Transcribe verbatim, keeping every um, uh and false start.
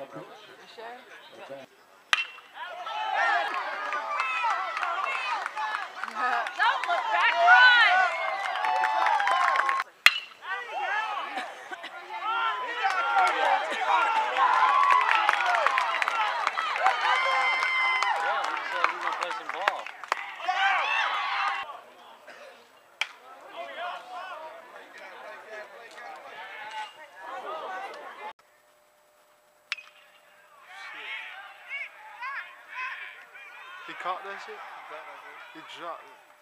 sure? Don't look back, run! He caught that shit? He dropped it.